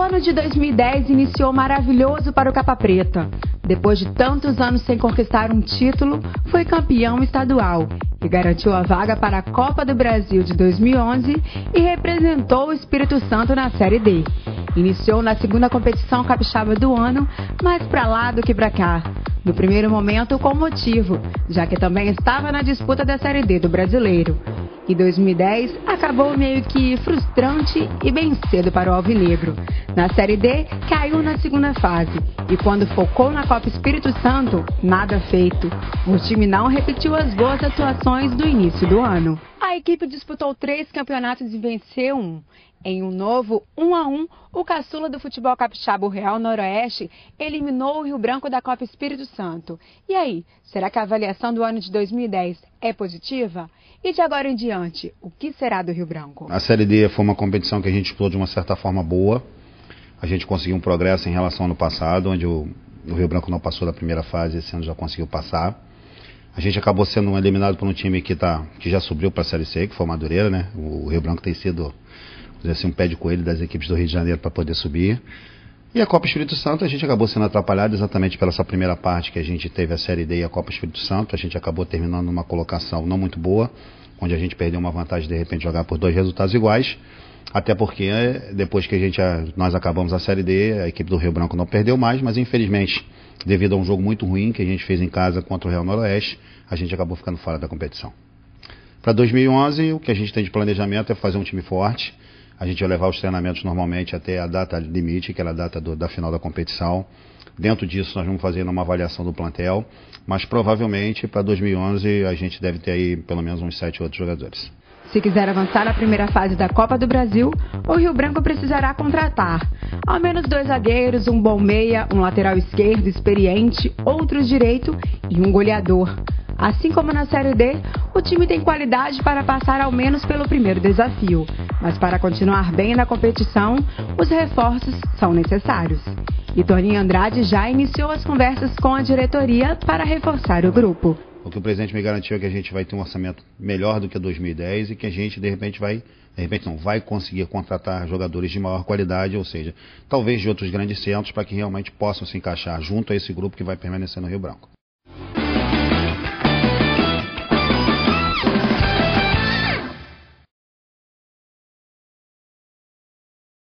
ano de 2010 iniciou maravilhoso para o Capa Preta. Depois de tantos anos sem conquistar um título, foi campeão estadual e garantiu a vaga para a Copa do Brasil de 2011 e representou o Espírito Santo na Série D. Iniciou na segunda competição capixaba do ano, mais para lá do que para cá. No primeiro momento com motivo, já que também estava na disputa da Série D do Brasileiro. E 2010 acabou meio que frustrante e bem cedo para o Alvinegro. Na Série D, caiu na segunda fase. E quando focou na Copa Espírito Santo, nada feito. O time não repetiu as boas atuações do início do ano. A equipe disputou 3 campeonatos e venceu um. Em um novo 1-1, o caçula do futebol capixaba, o Real Noroeste, eliminou o Rio Branco da Copa Espírito Santo. E aí, será que a avaliação do ano de 2010 é positiva? E de agora em diante, o que será do Rio Branco? A Série D foi uma competição que a gente disputou de uma certa forma boa. A gente conseguiu um progresso em relação ao ano passado, onde o Rio Branco não passou da primeira fase, esse ano já conseguiu passar. A gente acabou sendo eliminado por um time que já subiu para a Série C, que foi o Madureira, né? O Rio Branco tem sido um pé de coelho das equipes do Rio de Janeiro para poder subir. E a Copa Espírito Santo, a gente acabou sendo atrapalhado exatamente pela essa primeira parte que a gente teve a Série D e a Copa Espírito Santo. A gente acabou terminando numa colocação não muito boa, onde a gente perdeu uma vantagem de repente jogar por 2 resultados iguais. Até porque depois que nós acabamos a Série D, a equipe do Rio Branco não perdeu mais, mas infelizmente, devido a um jogo muito ruim que a gente fez em casa contra o Real Noroeste, a gente acabou ficando fora da competição. Para 2011, o que a gente tem de planejamento é fazer um time forte. A gente vai levar os treinamentos normalmente até a data limite, que é a data da final da competição. Dentro disso, nós vamos fazer uma avaliação do plantel, mas provavelmente para 2011 a gente deve ter aí pelo menos uns 7 outros jogadores. Se quiser avançar na primeira fase da Copa do Brasil, o Rio Branco precisará contratar ao menos 2 zagueiros, um bom meia, um lateral esquerdo experiente, outros direito e um goleador. Assim como na Série D, o time tem qualidade para passar ao menos pelo primeiro desafio. Mas para continuar bem na competição, os reforços são necessários. E Toninho Andrade já iniciou as conversas com a diretoria para reforçar o grupo. O que o presidente me garantiu é que a gente vai ter um orçamento melhor do que 2010 e que a gente vai conseguir contratar jogadores de maior qualidade, ou seja, talvez de outros grandes centros, para que realmente possam se encaixar junto a esse grupo que vai permanecer no Rio Branco.